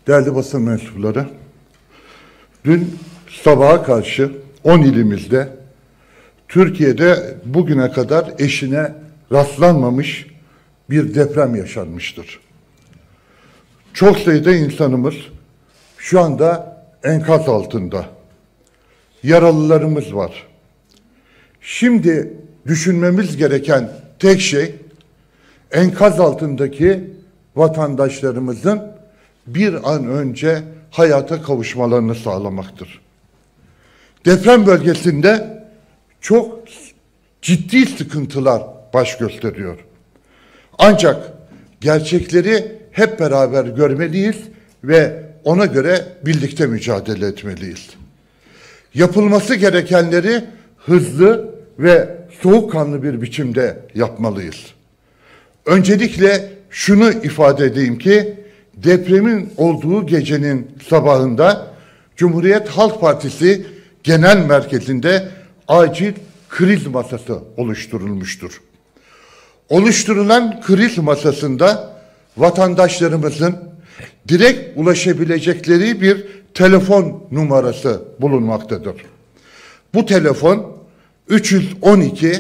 Değerli basın mensupları, dün sabaha karşı 10 ilimizde Türkiye'de bugüne kadar eşine rastlanmamış bir deprem yaşanmıştır. Çok sayıda insanımız şu anda enkaz altında. Yaralılarımız var. Şimdi düşünmemiz gereken tek şey enkaz altındaki vatandaşlarımızın bir an önce hayata kavuşmalarını sağlamaktır. Deprem bölgesinde çok ciddi sıkıntılar baş gösteriyor. Ancak gerçekleri hep beraber görmeliyiz ve ona göre birlikte mücadele etmeliyiz. Yapılması gerekenleri hızlı ve soğukkanlı bir biçimde yapmalıyız. Öncelikle şunu ifade edeyim ki depremin olduğu gecenin sabahında Cumhuriyet Halk Partisi Genel Merkezi'nde acil kriz masası oluşturulmuştur. Oluşturulan kriz masasında vatandaşlarımızın direkt ulaşabilecekleri bir telefon numarası bulunmaktadır. Bu telefon 312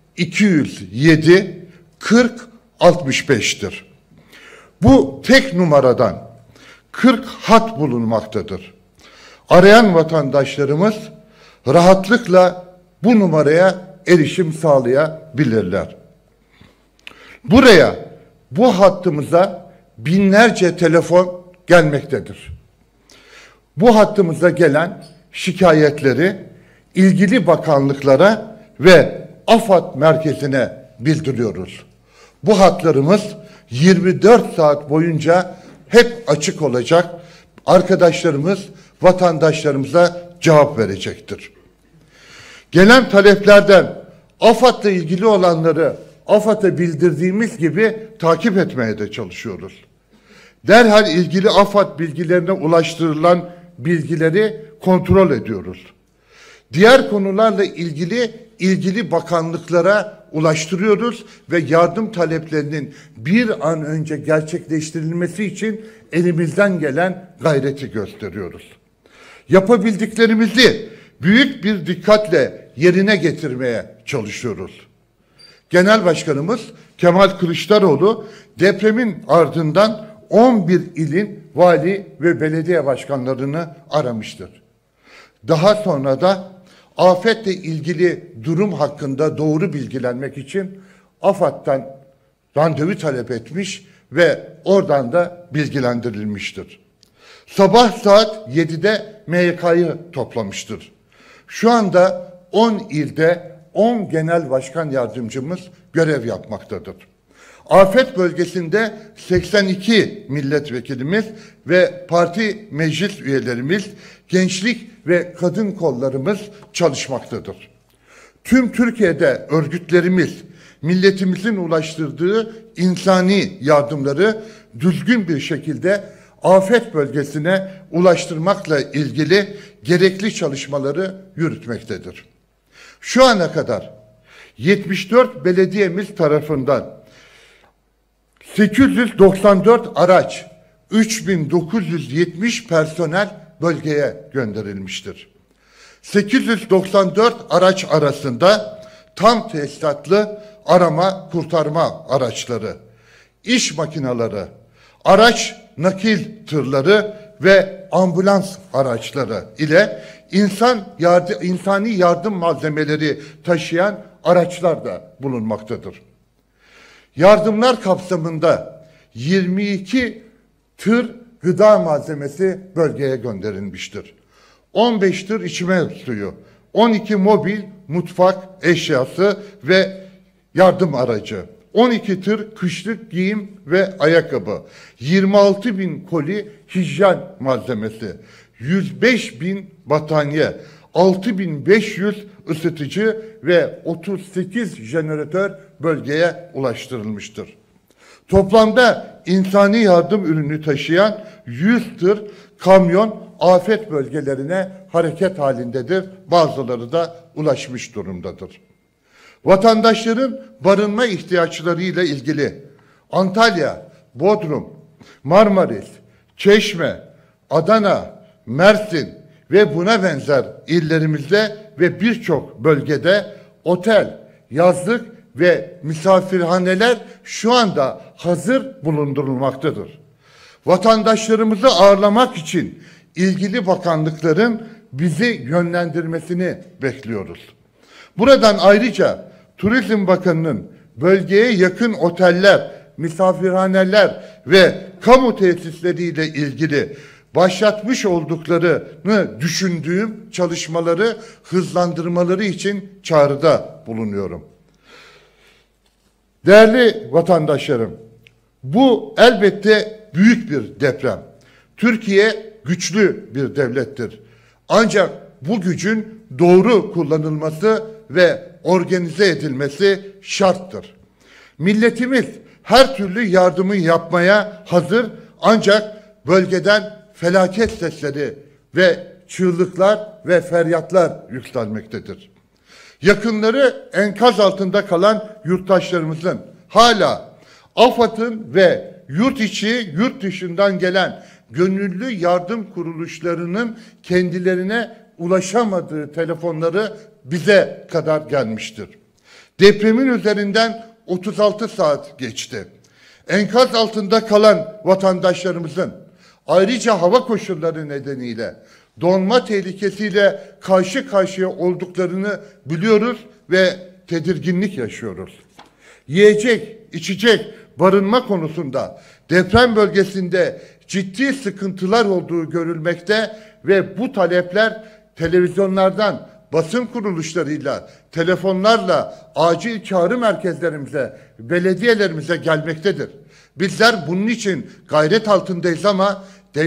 207 40 65'tir. Bu tek numaradan 40 hat bulunmaktadır. Arayan vatandaşlarımız rahatlıkla bu numaraya erişim sağlayabilirler. Buraya, bu hattımıza binlerce telefon gelmektedir. Bu hattımıza gelen şikayetleri ilgili bakanlıklara ve AFAD merkezine bildiriyoruz. Bu hatlarımız 24 saat boyunca hep açık olacak. Arkadaşlarımız vatandaşlarımıza cevap verecektir. Gelen taleplerden AFAD'la ilgili olanları AFAD'a bildirdiğimiz gibi takip etmeye de çalışıyoruz. Derhal ilgili AFAD bilgilerine ulaştırılan bilgileri kontrol ediyoruz. Diğer konularla ilgili bakanlıklara ulaştırıyoruz ve yardım taleplerinin bir an önce gerçekleştirilmesi için elimizden gelen gayreti gösteriyoruz. Yapabildiklerimizi büyük bir dikkatle yerine getirmeye çalışıyoruz. Genel Başkanımız Kemal Kılıçdaroğlu depremin ardından 11 ilin vali ve belediye başkanlarını aramıştır. Daha sonra da afetle ilgili durum hakkında doğru bilgilenmek için AFAD'dan randevu talep etmiş ve oradan da bilgilendirilmiştir. Sabah saat 7'de MYK'yı toplamıştır. Şu anda 10 ilde 10 genel başkan yardımcımız görev yapmaktadır. Afet bölgesinde 82 milletvekilimiz ve parti meclis üyelerimiz, gençlik ve kadın kollarımız çalışmaktadır. Tüm Türkiye'de örgütlerimiz milletimizin ulaştırdığı insani yardımları düzgün bir şekilde afet bölgesine ulaştırmakla ilgili gerekli çalışmaları yürütmektedir. Şu ana kadar 74 belediyemiz tarafından 894 araç, 3970 personel bölgeye gönderilmiştir. 894 araç arasında tam tesisatlı arama kurtarma araçları, iş makineleri, araç nakil tırları ve ambulans araçları ile insani yardım malzemeleri taşıyan araçlar da bulunmaktadır. Yardımlar kapsamında 22 tır gıda malzemesi bölgeye gönderilmiştir. 15 tır içme suyu, 12 mobil mutfak eşyası ve yardım aracı, 12 tır kışlık giyim ve ayakkabı, 26 bin koli hijyen malzemesi, 105 bin battaniye, 6500 ısıtıcı ve 38 jeneratör bölgeye ulaştırılmıştır. Toplamda insani yardım ürünü taşıyan 100 tır kamyon afet bölgelerine hareket halindedir. Bazıları da ulaşmış durumdadır. Vatandaşların barınma ihtiyaçlarıyla ilgili Antalya, Bodrum, Marmaris, Çeşme, Adana, Mersin ve buna benzer illerimizde ve birçok bölgede otel, yazlık ve misafirhaneler şu anda hazır bulundurulmaktadır. Vatandaşlarımızı ağırlamak için ilgili bakanlıkların bizi yönlendirmesini bekliyoruz. Buradan ayrıca Turizm Bakanı'nın bölgeye yakın oteller, misafirhaneler ve kamu tesisleriyle ilgili başlatmış olduklarını düşündüğüm çalışmaları hızlandırmaları için çağrıda bulunuyorum. Değerli vatandaşlarım, bu elbette büyük bir deprem. Türkiye güçlü bir devlettir. Ancak bu gücün doğru kullanılması ve organize edilmesi şarttır. Milletimiz her türlü yardımı yapmaya hazır, ancak bölgeden felaket sesleri ve çığlıklar ve feryatlar yükselmektedir. Yakınları enkaz altında kalan yurttaşlarımızın hala AFAD'ın ve yurt içi, yurt dışından gelen gönüllü yardım kuruluşlarının kendilerine ulaşamadığı telefonları bize kadar gelmiştir. Depremin üzerinden 36 saat geçti. Enkaz altında kalan vatandaşlarımızın ayrıca hava koşulları nedeniyle donma tehlikesiyle karşı karşıya olduklarını biliyoruz ve tedirginlik yaşıyoruz. Yiyecek, içecek, barınma konusunda deprem bölgesinde ciddi sıkıntılar olduğu görülmekte ve bu talepler televizyonlardan, basın kuruluşlarıyla, telefonlarla, acil çağrı merkezlerimize, belediyelerimize gelmektedir. Bizler bunun için gayret altındayız ama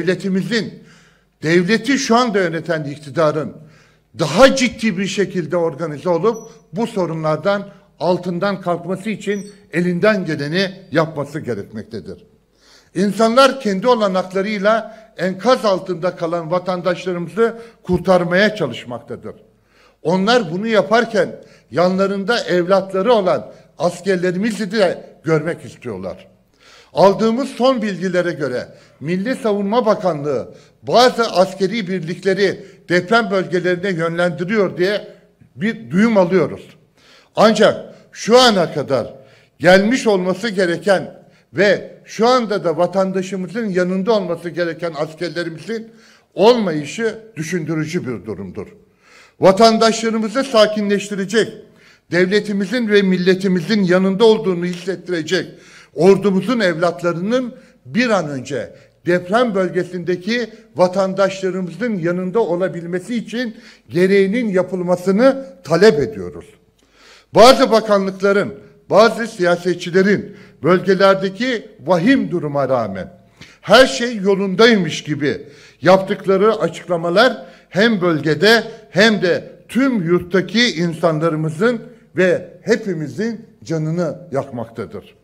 devleti şu anda yöneten iktidarın daha ciddi bir şekilde organize olup bu sorunlardan altından kalkması için elinden geleni yapması gerekmektedir. İnsanlar kendi olanaklarıyla enkaz altında kalan vatandaşlarımızı kurtarmaya çalışmaktadır. Onlar bunu yaparken yanlarında evlatları olan askerlerimizi de görmek istiyorlar. Aldığımız son bilgilere göre Milli Savunma Bakanlığı bazı askeri birlikleri deprem bölgelerine yönlendiriyor diye bir duyum alıyoruz. Ancak şu ana kadar gelmiş olması gereken ve şu anda da vatandaşımızın yanında olması gereken askerlerimizin olmayışı düşündürücü bir durumdur. Vatandaşlarımızı sakinleştirecek, devletimizin ve milletimizin yanında olduğunu hissettirecek ordumuzun evlatlarının bir an önce deprem bölgesindeki vatandaşlarımızın yanında olabilmesi için gereğinin yapılmasını talep ediyoruz. Bazı bakanlıkların, bazı siyasetçilerin bölgelerdeki vahim duruma rağmen her şey yolundaymış gibi yaptıkları açıklamalar hem bölgede hem de tüm yurttaki insanlarımızın ve hepimizin canını yakmaktadır.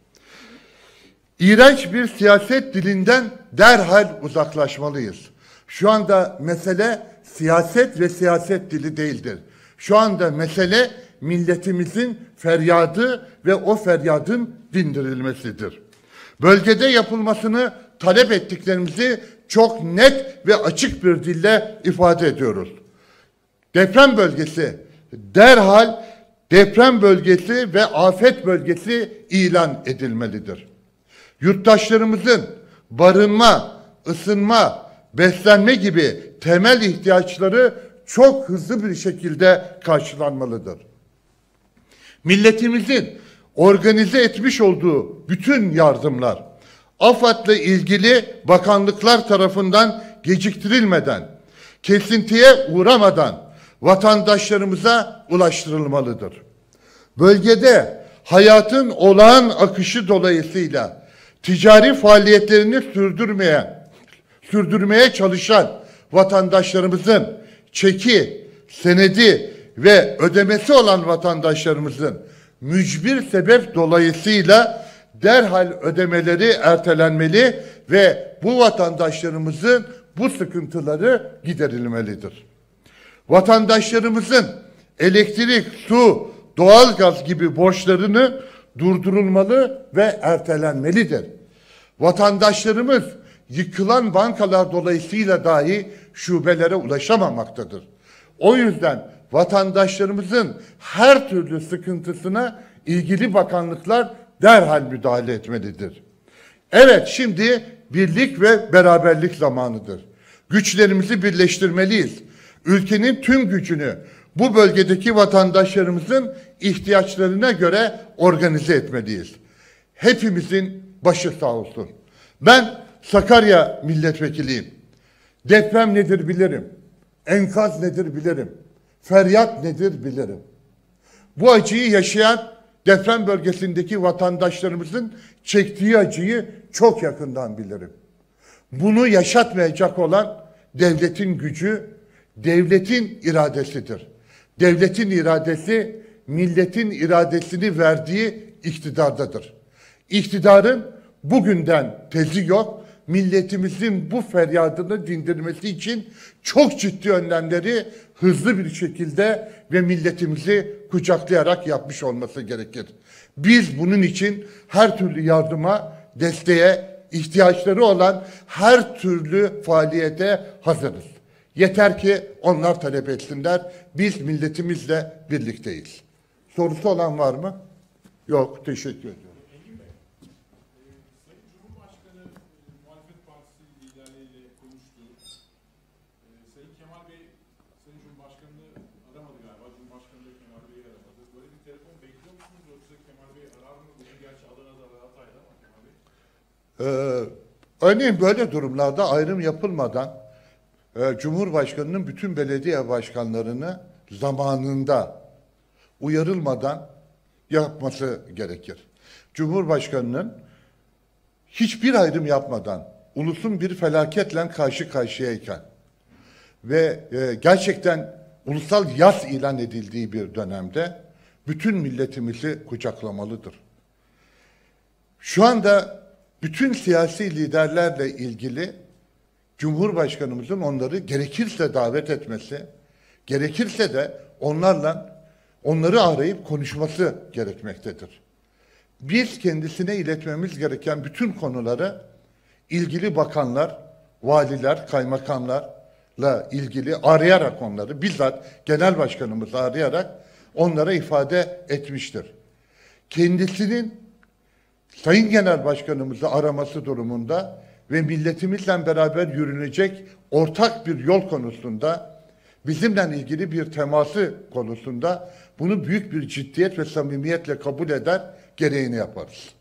İğrenç bir siyaset dilinden derhal uzaklaşmalıyız. Şu anda mesele siyaset ve siyaset dili değildir. Şu anda mesele milletimizin feryadı ve o feryadın dindirilmesidir. Bölgede yapılmasını talep ettiklerimizi çok net ve açık bir dille ifade ediyoruz. Deprem bölgesi derhal deprem bölgesi ve afet bölgesi ilan edilmelidir. Yurttaşlarımızın barınma, ısınma, beslenme gibi temel ihtiyaçları çok hızlı bir şekilde karşılanmalıdır. Milletimizin organize etmiş olduğu bütün yardımlar AFAD'la ilgili bakanlıklar tarafından geciktirilmeden, kesintiye uğramadan vatandaşlarımıza ulaştırılmalıdır. Bölgede hayatın olağan akışı dolayısıyla ticari faaliyetlerini sürdürmeye çalışan vatandaşlarımızın çeki, senedi ve ödemesi olan vatandaşlarımızın mücbir sebep dolayısıyla derhal ödemeleri ertelenmeli ve bu vatandaşlarımızın bu sıkıntıları giderilmelidir. Vatandaşlarımızın elektrik, su, doğalgaz gibi borçlarını durdurulmalı ve ertelenmelidir. Vatandaşlarımız yıkılan bankalar dolayısıyla dahi şubelere ulaşamamaktadır. O yüzden vatandaşlarımızın her türlü sıkıntısına ilgili bakanlıklar derhal müdahale etmelidir. Evet, şimdi birlik ve beraberlik zamanıdır. Güçlerimizi birleştirmeliyiz. Ülkenin tüm gücünü bu bölgedeki vatandaşlarımızın ihtiyaçlarına göre organize etmeliyiz. Hepimizin başı sağ olsun. Ben Sakarya milletvekiliyim. Deprem nedir bilirim. Enkaz nedir bilirim. Feryat nedir bilirim. Bu acıyı yaşayan deprem bölgesindeki vatandaşlarımızın çektiği acıyı çok yakından bilirim. Bunu yaşatmayacak olan devletin gücü, devletin iradesidir. Devletin iradesi, milletin iradesini verdiği iktidardadır. İktidarın bugünden tezi yok, milletimizin bu feryadını dindirmesi için çok ciddi önlemleri hızlı bir şekilde ve milletimizi kucaklayarak yapmış olması gerekir. Biz bunun için her türlü yardıma, desteğe, ihtiyaçları olan her türlü faaliyete hazırız. Yeter ki onlar talep etsinler. Biz milletimizle birlikteyiz. Sorusu olan var mı? Yok, teşekkür ediyorum. Engin Bey, Sayın Cumhurbaşkanı muhalefet partisi liderleriyle konuştu. Sayın Kemal Bey, Sayın Cumhurbaşkanı'nı aramadı galiba. Cumhurbaşkanı da Kemal Bey'i aramadı. Böyle bir telefon bekliyor musunuz? Yoksa Kemal Bey arar mı? Bugün gerçi Adana'da ve Hatay'da ama Kemal Bey. Örneğin böyle durumlarda ayrım yapılmadan Cumhurbaşkanı'nın bütün belediye başkanlarını zamanında uyarılmadan yapması gerekir. Cumhurbaşkanı'nın hiçbir ayrım yapmadan ulusun bir felaketle karşı karşıyayken ve gerçekten ulusal yas ilan edildiği bir dönemde bütün milletimizi kucaklamalıdır. Şu anda bütün siyasi liderlerle ilgili Cumhurbaşkanımızın onları gerekirse davet etmesi, gerekirse de onları arayıp konuşması gerekmektedir. Biz kendisine iletmemiz gereken bütün konuları ilgili bakanlar, valiler, kaymakamlarla ilgili arayarak onları, bizzat genel başkanımızı arayarak onlara ifade etmiştir. Kendisinin Sayın Genel Başkanımızı araması durumunda ve milletimizle beraber yürünecek ortak bir yol konusunda, bizimle ilgili bir teması konusunda bunu büyük bir ciddiyet ve samimiyetle kabul eder, gereğini yaparız.